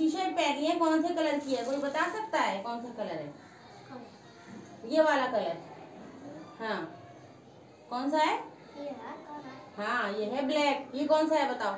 T shirt पहनी है, कौन से कलर की है? कोई बता सकता है कौन सा कलर है? ये वाला कलर। हाँ, कौन सा है? हाँ, ये है ब्लैक। ये कौन सा है बताओ?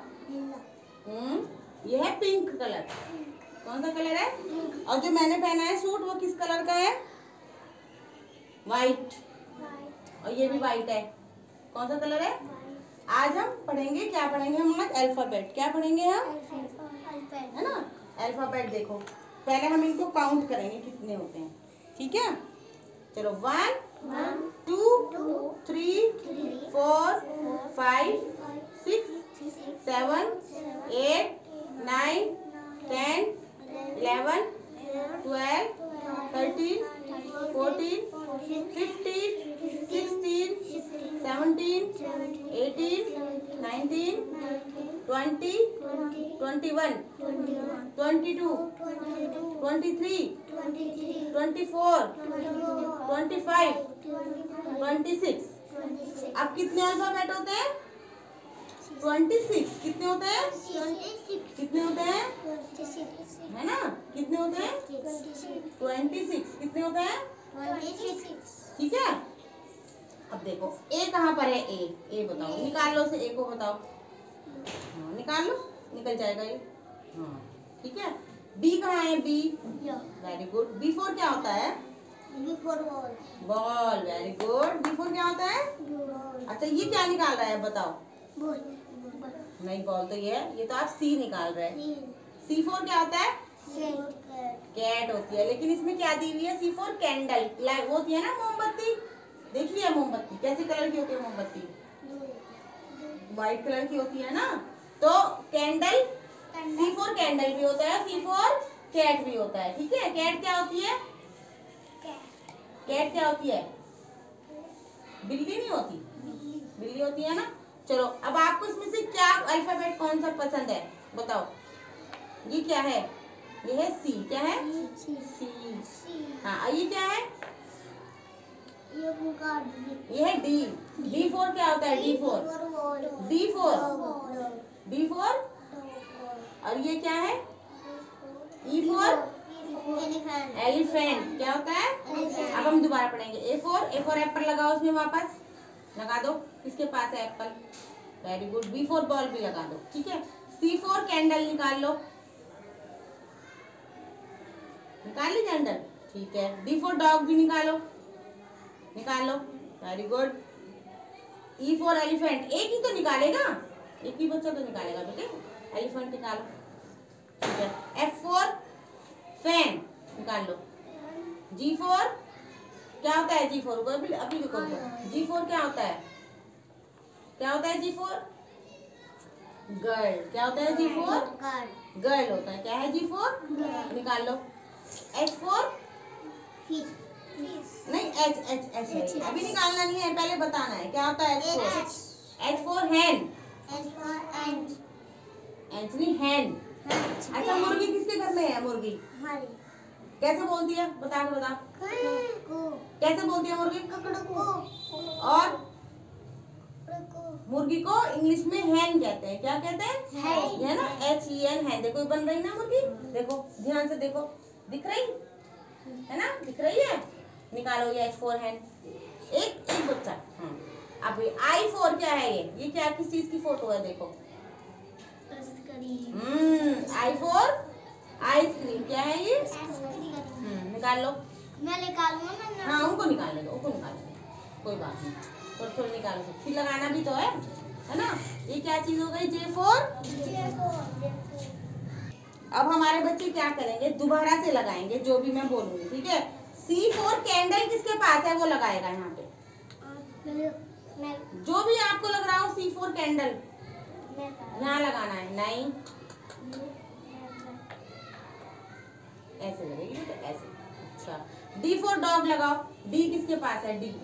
ये है पिंक कलर। कौन सा कलर है? और जो मैंने पहना है सूट वो किस कलर का है? वाइट। और ये भी वाइट है। कौन सा कलर है? आज हम पढ़ेंगे, क्या पढ़ेंगे हम आज? अल्फाबेट। क्या पढ़ेंगे हम? है ना, अल्फाबेट। देखो पहले हम इनको काउंट करेंगे कितने होते हैं, ठीक है? चलो 1 2 3 4 5 6 7 8 9 10 11 12 13 14 15 16 17 18 19 20 21 22 23 24 25 26। अब कितने अल्फाबेट होते हैं? 26। कितने होते हैं? कितने होते हैं? है ना, कितने होते हैं? 26। कितने होते हैं? ठीक है। अब देखो ए कहाँ पर है? ए बताओ, निकाल लो से ए को बताओ। हाँ, निकाल लो, निकल जाएगा ये। हाँ, ठीक है। बी कहाँ है? B, very good. B for क्या होता है? Ball, very good. B for क्या होता है? अच्छा, ये क्या निकाल रहा है बताओ? नहीं, बॉल तो ये तो आप सी निकाल रहे हैं। सी फॉर क्या होता है? कैट होती है, लेकिन इसमें क्या दी हुई है? C for candle. वो होती है ना मोमबत्ती, देखी है मोमबत्ती? कैसे कलर की होती है मोमबत्ती? व्हाइट कलर की होती है ना। तो कैंडल, सी फॉर कैंडल भी होता है, सी फॉर कैट भी होता है, ठीक है? कैट क्या होती है? कैट क्या होती है? बिल्ली नहीं होती, बिल्ली होती है ना। चलो अब आपको इसमें से क्या अल्फाबेट कौन सा पसंद है बताओ? ये क्या है? ये है सी। क्या है? सी। हाँ, ये क्या है? ये है डी। डी फोर क्या होता है? D for, D for, D for. और ये क्या है? E for elephant. क्या होता है? अब हम दोबारा पढ़ेंगे। ए फोर एप्पल लगाओ, उसमें वापस लगा दो। किसके पास है apple? Very good. B for ball भी लगा दो, ठीक है। सी फोर कैंडल निकाल लो, निकाल ली कैंडल, ठीक है। डी फोर डॉग भी निकालो, निकाल लो, very good. E for elephant, एक ही तो निकालेगा, एक ही बच्चा तो निकालेगा बेटे। एलिफेंट निकालो, ठीक है। एफ फोर फैन निकाल लो। जी फोर क्या होता है? जी फोर अभी देखो, जी फोर क्या होता है? क्या होता है जी फोर? गर्ल। क्या होता है जी फोर? गर्ल होता है। क्या है जी फोर? निकाल लो। एच फोर नहीं, एच है, अभी निकालना नहीं है, पहले बताना है क्या होता है एच फोर। एच फोर हैन, एच नहीं हैन। अच्छा, मुर्गी किसके घर में है? मुर्गी कैसे बोलती है? बता के बता, कैसे बोलती है मुर्गी? और मुर्गी को इंग्लिश में हैन कहते हैं। क्या कहते हैं? है ना, HEN हैन। देखो बन रही ना मुर्गी, देखो ध्यान से देखो, दिख रही है ना? दिख रही है। निकालो ये H4 हैन, एक एक बच्चा। अब I4 क्या है? ये क्या, किस चीज की फोटो है? देखो I4 आइसक्रीम। क्या है ये? निकाल लो। मैं निकालूंगा ना। हाँ, उनको निकालने दो, कोई बात नहीं, थोड़ी निकालो, फिर लगाना भी तो है ना। ये क्या चीज हो गई? J4। अब हमारे बच्चे क्या करेंगे? दोबारा से लगाएंगे जो भी मैं बोलूंगी, ठीक है। C4 कैंडल किसके पास है? वो लगाएगा यहाँ पे, जो भी आपको लग रहा हो। C4 कैंडल यहाँ लगाना है। नहीं, ऐसे लगेगी तो ऐसे। अच्छा, D4 डॉग लगाओ। D किसके पास है? D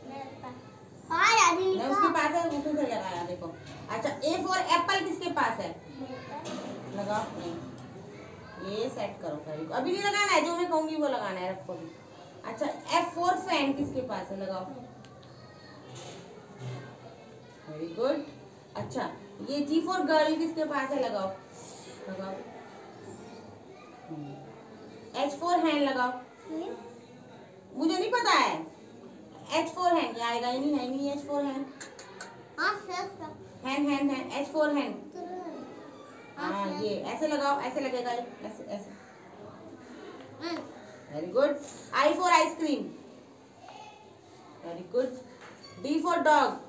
नहीं, उसके पास है, उसको से लगाया देखो। अच्छा, A4 एप्पल किसके पास है? लगाओ। नहीं, ये सेट करो, अभी नहीं लगाना है, जो मैं कहूंगी वो लगाना है, रखो भी। अच्छा, F4 फैन किसके पास है? लगाओ, वेरी गुड। अच्छा, ये G4 गर्ल किसके पास है? लगाओ, लगाओ। H for हैंड लगाओ। मुझे नहीं पता है। H for हैंड, ये आएगा ही नहीं, है नहीं H for hand. Hand hand hand, H for hand. हाँ ये ऐसे लगाओ, ऐसे लगेगा, ऐसे ऐसे। Very good. I for ice cream. Very good. D for dog.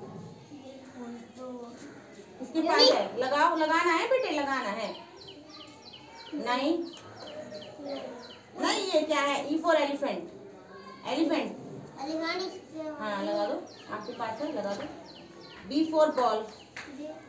इसके पास है, लगाओ, लगाना है बेटे, लगाना है। नहीं नहीं, ये क्या है? E for elephant. एलिफेंट। हाँ लगा दो, आपके पास है, लगा दो। B for ball.